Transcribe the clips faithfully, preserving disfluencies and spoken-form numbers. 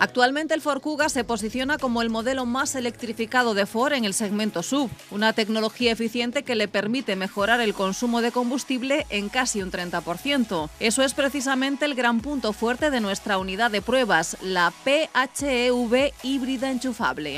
Actualmente el Ford Kuga se posiciona como el modelo más electrificado de Ford en el segmento S U V, una tecnología eficiente que le permite mejorar el consumo de combustible en casi un treinta por ciento. Eso es precisamente el gran punto fuerte de nuestra unidad de pruebas, la P H E V híbrida enchufable.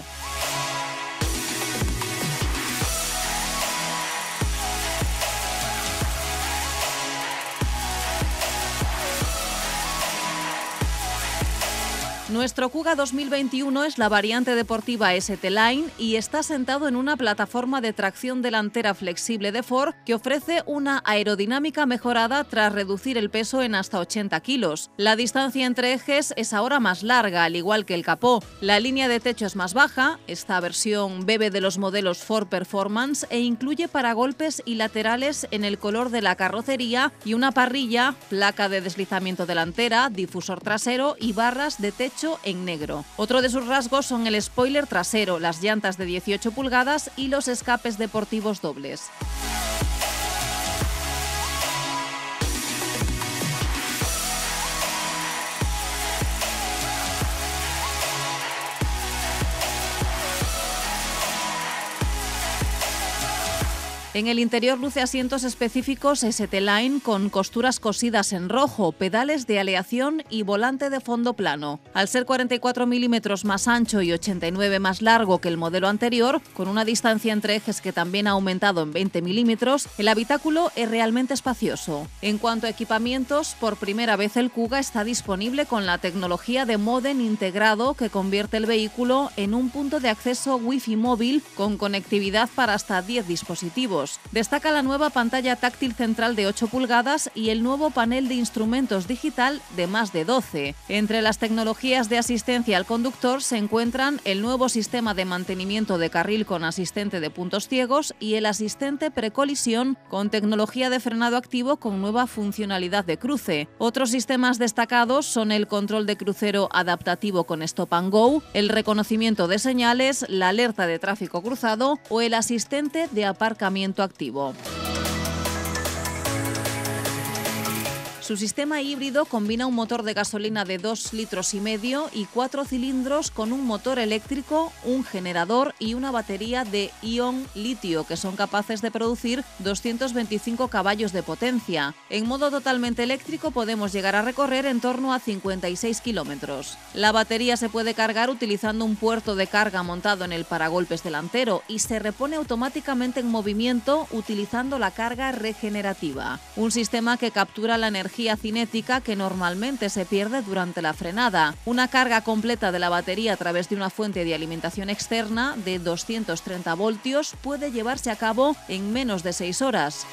Nuestro Kuga dos mil veintiuno es la variante deportiva S T-Line y está sentado en una plataforma de tracción delantera flexible de Ford que ofrece una aerodinámica mejorada tras reducir el peso en hasta ochenta kilos. La distancia entre ejes es ahora más larga, al igual que el capó. La línea de techo es más baja. Esta versión bebe de los modelos Ford Performance e incluye paragolpes y laterales en el color de la carrocería y una parrilla, placa de deslizamiento delantera, difusor trasero y barras de techo en negro. Otro de sus rasgos son el spoiler trasero, las llantas de dieciocho pulgadas y los escapes deportivos dobles. En el interior luce asientos específicos S T-Line con costuras cosidas en rojo, pedales de aleación y volante de fondo plano. Al ser cuarenta y cuatro milímetros más ancho y ochenta y nueve más largo que el modelo anterior, con una distancia entre ejes que también ha aumentado en veinte milímetros, el habitáculo es realmente espacioso. En cuanto a equipamientos, por primera vez el Kuga está disponible con la tecnología de módem integrado que convierte el vehículo en un punto de acceso Wi-Fi móvil con conectividad para hasta diez dispositivos. Destaca la nueva pantalla táctil central de ocho pulgadas y el nuevo panel de instrumentos digital de más de doce. Entre las tecnologías de asistencia al conductor se encuentran el nuevo sistema de mantenimiento de carril con asistente de puntos ciegos y el asistente precolisión con tecnología de frenado activo con nueva funcionalidad de cruce. Otros sistemas destacados son el control de crucero adaptativo con Stop and Go, el reconocimiento de señales, la alerta de tráfico cruzado o el asistente de aparcamiento activo. Su sistema híbrido combina un motor de gasolina de dos litros y medio y cuatro cilindros con un motor eléctrico, un generador y una batería de ion litio que son capaces de producir doscientos veinticinco caballos de potencia. En modo totalmente eléctrico podemos llegar a recorrer en torno a cincuenta y seis kilómetros. La batería se puede cargar utilizando un puerto de carga montado en el paragolpes delantero y se repone automáticamente en movimiento utilizando la carga regenerativa, un sistema que captura la energía cinética que normalmente se pierde durante la frenada. Una carga completa de la batería a través de una fuente de alimentación externa de doscientos treinta voltios puede llevarse a cabo en menos de seis horas.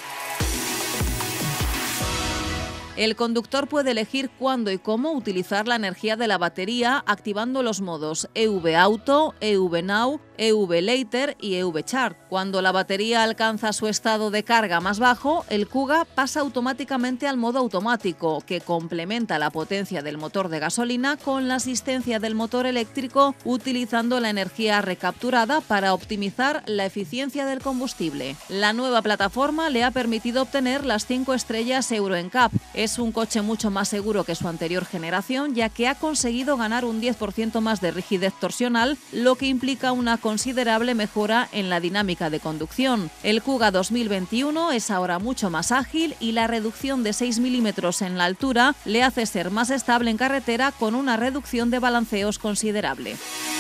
El conductor puede elegir cuándo y cómo utilizar la energía de la batería activando los modos E V Auto, E V Now, E V Later y E V Chart. Cuando la batería alcanza su estado de carga más bajo, el Kuga pasa automáticamente al modo automático, que complementa la potencia del motor de gasolina con la asistencia del motor eléctrico utilizando la energía recapturada para optimizar la eficiencia del combustible. La nueva plataforma le ha permitido obtener las cinco estrellas Euro N C A P. Es un coche mucho más seguro que su anterior generación, ya que ha conseguido ganar un diez por ciento más de rigidez torsional, lo que implica una considerable mejora en la dinámica de conducción. El Kuga dos mil veintiuno es ahora mucho más ágil y la reducción de seis milímetros en la altura le hace ser más estable en carretera con una reducción de balanceos considerable.